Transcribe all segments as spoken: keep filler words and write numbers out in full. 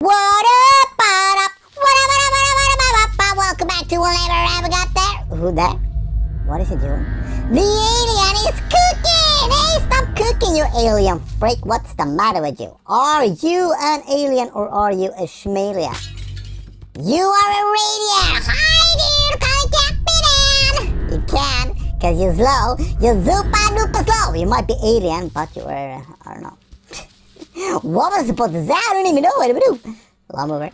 What up, what up, what up, what up, what up, what up, what up, welcome back to We'll Never Ever Got There. Who that? What is it doing? The alien is cooking! Hey, stop cooking, you alien freak. What's the matter with you? Are you an alien or are you a schmelia? You are a radiant! Hi dude, come and get me then! You can, cause you're slow. You're super duper slow. You might be alien, but you are, uh, I don't know. What was I supposed to say? I don't even know what to do. Lawn mover.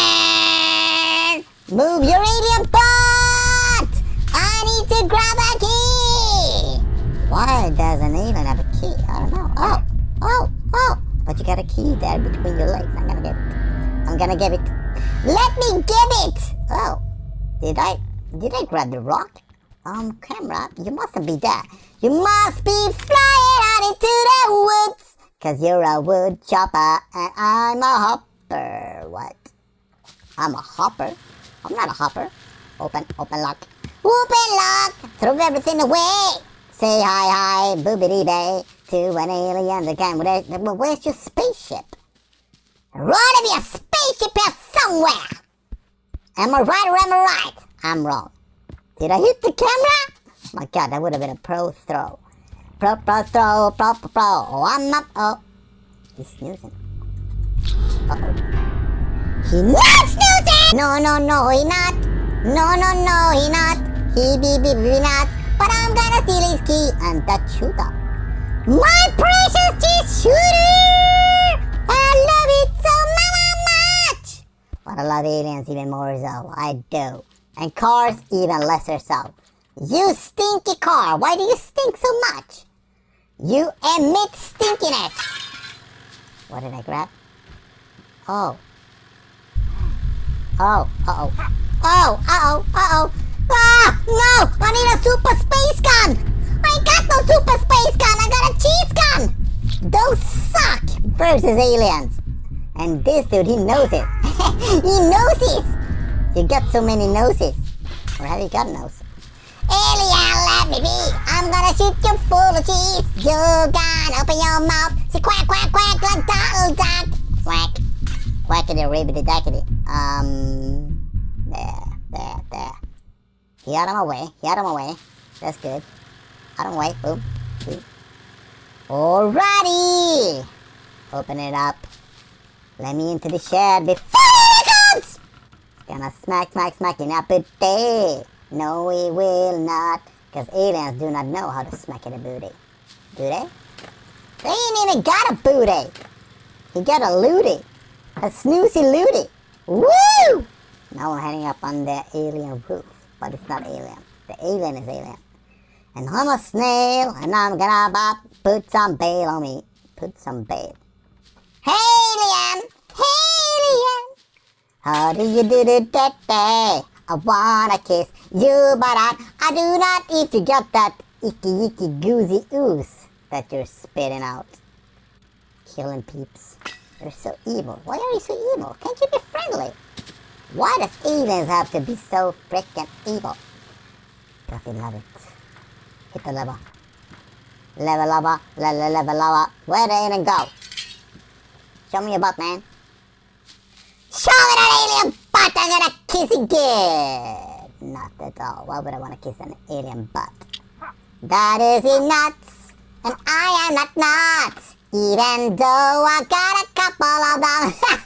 Move your alien butt! I need to grab a key! Why does an alien have a key? I don't know. Oh, oh, oh. But you got a key there between your legs. I'm gonna get it. I'm gonna get it. Let me get it! Oh, did I, did I grab the rock? Um, camera, you mustn't be there. You must be flying out into the woods. Cause you're a wood chopper and I'm a hopper. What? I'm a hopper? I'm not a hopper. Open, open lock. Open lock! Throw everything away! Say hi hi, boobity bay to an alien that can. Well, where's your spaceship? There ought to be a spaceship here somewhere! Am I right or am I right? I'm wrong. Did I hit the camera? My god, that would have been a pro throw. Pro, pro, throw, pro, pro, pro. Oh, I'm not. Oh. He's snoozing. Uh oh. He not snoozing! No, no, no, he not. No, no, no, he not. He be, be, be not. But I'm gonna steal his key and that shooter. My precious cheese shooter! I love it so much! But I love aliens even more so. I do. And cars even lesser so. You stinky car, why do you stink so much? You emit stinkiness. What did I grab? Oh. Oh, uh-oh. Oh, uh-oh, uh-oh. Ah, no, I need a super space gun. I ain't got no super space gun, I got a cheese gun. Those suck versus aliens. And this dude, he knows it. He knows it. You got so many noses. Or have you got a nose? Alien, let me be. I'm gonna shoot you full of cheese. You gotta open your mouth. Say quack, quack, quack like Donald Duck. Quack. Quackity, ribbity, dackity. Um, there, there, there. He out of my way. He out of my way. That's good. Out of my way. Boom. Boom. Alrighty. Open it up. Let me into the shed before he comes. Gonna smack, smack, smack in a booty. No, we will not. Because aliens do not know how to smack in a booty. Do they? They ain't even got a booty. He got a looty. A snoozy looty. Woo! Now I'm heading up on the alien roof. But it's not alien. The alien is alien. And I'm a snail. And I'm gonna bop, put some bail on me. Put some bail. Hey, alien! Hey, alien! How do you do the that day? I wanna kiss you, but I, I do not if you got that icky icky goozy ooze that you're spitting out. Killing peeps. You're so evil. Why are you so evil? Can't you be friendly? Why does aliens have to be so freaking evil? Because they love it. Hit the lever. Lever, lever, lever, lever, lever. Where did it go? Show me your butt, man. Show me that alien butt! I'm gonna kiss it good! Not at all. Why would I want to kiss an alien butt? That is nuts! And I am not nuts! Even though I got a couple of them.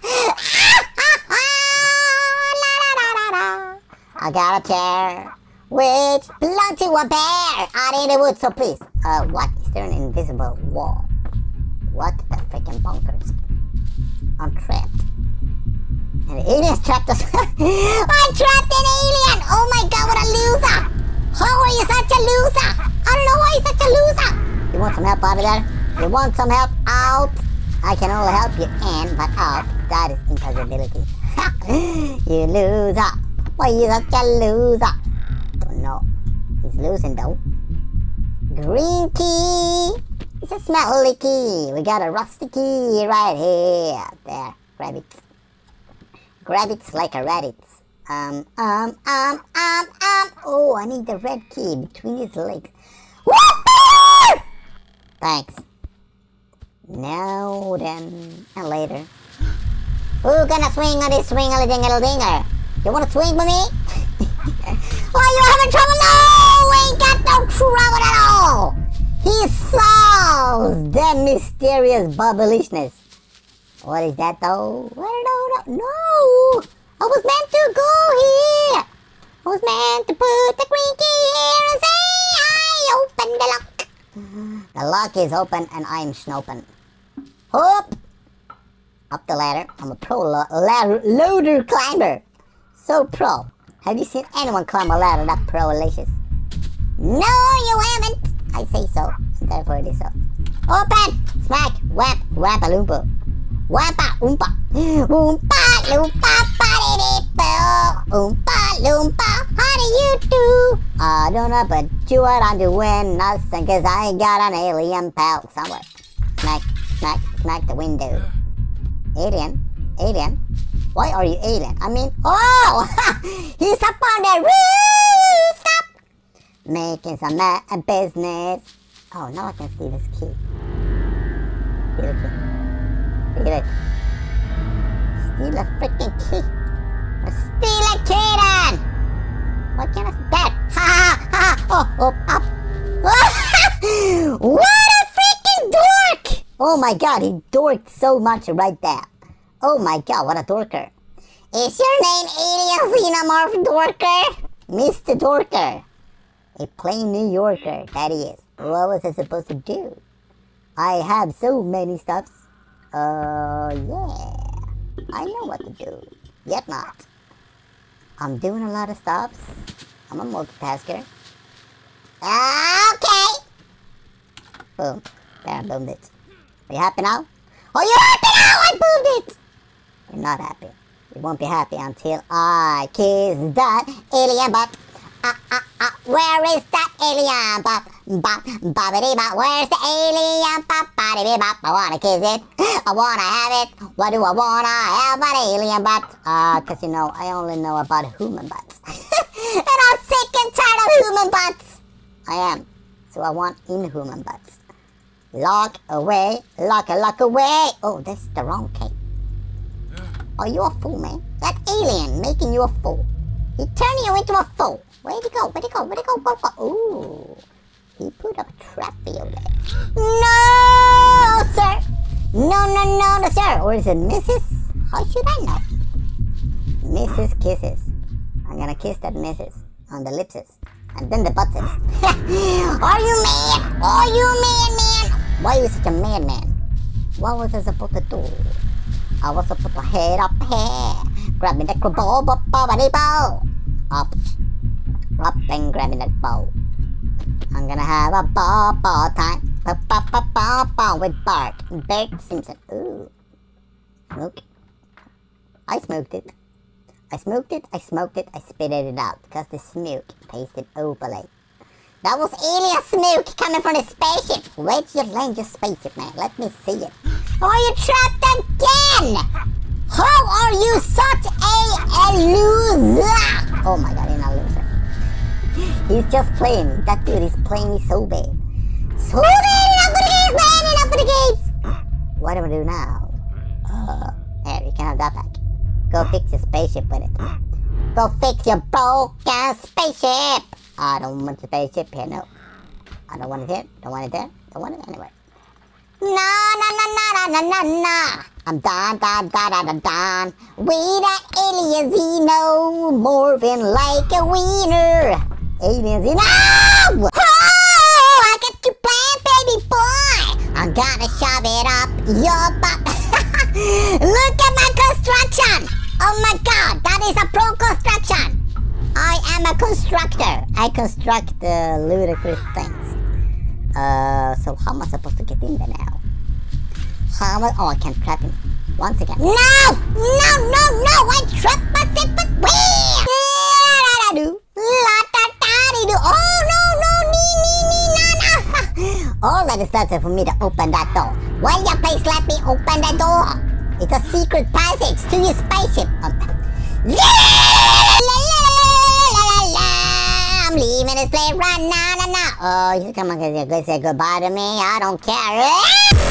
I got a chair which belonged to a bear out in the woods, so please. Uh, what? Is there an invisible wall? What the freaking bonkers? I'm trapped. And the alien's trapped us. I trapped an alien! Oh my god, what a loser! How are you such a loser? I don't know why you're such a loser! You want some help out of there? You want some help out? I can only help you in, but out. That is impossibility. You loser! Why are you such a loser? Don't know. He's losing though. Green key! It's a smelly key. We got a rusty key right here. There. Grab it. Grab it like a rabbit. Um, um, um, um, um. Oh, I need the red key between his legs. Whoopee! Thanks. Now then, and later. Who gonna swing on this swing-a-dingle-dinger? You wanna swing with me? Oh, you having trouble? No! We ain't got no trouble at all! He solves the mysterious bubblishness. What is that though? I don't know. No! I was meant to go here! I was meant to put the green key here and say I open the lock. The lock is open and I'm snopen. Hop! Up the ladder. I'm a pro lo ladder loader climber. So pro. Have you seen anyone climb a ladder that pro-licious? No, you haven't. I say so. Therefore it is so. Open! Smack! Whap! Whap a loompa. Whappa! Oompa! Oompa! Loompa! Ba-di-di-bo! Oompa! Loompa! How do you do? I don't know, but you are on doing nothing, cause I got an alien pal somewhere. Smack! Smack! Smack the window. Alien? Alien? Why are you alien? I mean, oh! He's up on the roof! Stop! Making some mad business. Oh, now I can see this key. See the key. Look at it. Steal a freaking key. Steal a key then! Why can't I see that? Ha ha ha! Oh, oh, up! What a freaking dork! Oh my god, he dorked so much right there. Oh my god, what a dorker. Is your name Alien Xenomorph Dorker? Mister Dorker. A plain New Yorker, that he is. What was I supposed to do? I have so many stuffs. Uh, yeah. I know what to do. Yet not. I'm doing a lot of stuffs. I'm a multitasker. Okay. Boom. There, I boomed it. Are you happy now? Oh, you're happy now! I boomed it! You're not happy. You won't be happy until I kiss that alien butt. Ah, ah, ah, where is that alien butt? Bop, boppity bop, where's the alien butt? Boppity bop, I wanna kiss it. I wanna have it. What do I wanna have? An alien butt. Uh, cause you know, I only know about human butts. And I'm sick and tired of human butts. I am. So I want inhuman butts. Lock away, lock a lock away. Oh, that's the wrong key. Are you a fool, man? That alien making you a fool. He turned you into a fool. Where'd he go? Where'd he go? Where'd he go? Go, go. Ooh. He put up a trap for you there. No, sir. No, no, no, no, sir. Or is it Missus? How should I know? Missus Kisses. I'm gonna kiss that Missus on the lipses. And then the buttses. Are you mad? Are you mad, man? Why are you such a madman? What was I supposed to do? I was supposed to head up here. Grab me that ball, ball, ball, ball. Up. Up and grab me that ball. I'm gonna have a ball, ball time. Ball, ball, ball, ball, ball with Bart. Bart Simpson. Ooh. Smoke. I smoked it. I smoked it, I smoked it, I spitted it out. Because the smoke tasted overly. That was alien smoke coming from the spaceship. Where'd you land your spaceship, man? Let me see it. Are you trapped again? How are you such a, a loser? Oh my god, you're not a loser. He's just playing. That dude is playing me so bad. So bad! Enough for the games, man! Enough for the games! What do I do now? Uh, there, you can have that back. Go fix your spaceship with it. Go fix your broken spaceship! I don't want the spaceship here, no. I don't want it here, don't want it there, don't want it anywhere. Na na na na na na na. I'm done, done, done, done, done. We the alien Xenomorphing like a wiener. Alien Xeno. Oh, I got your plan, baby boy. I'm gonna shove it up your butt. Look at my construction. Oh my god, that is a pro construction. I am a constructor. I construct uh, ludicrous things. Uh, so how am I supposed to get in there now? How am I? Oh, I can't trap him. Once again. No! No, no, no! I trapped myself with where? Oh, no, no, nee, nee, nee, na, na. All that is left for me to open that door. Will you please let me open the door? It's a secret passage to your spaceship. Um, I'm leaving this place right now, now, now. Oh, you come on, say goodbye to me. I don't care.